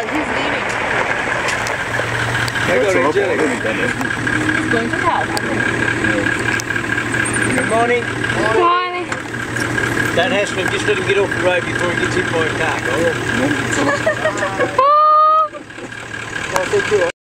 does. He's leaving. He's going to help, I think. Good morning. Morning. Don't hassle him, just let him get off the road before he gets hit by a car, alright?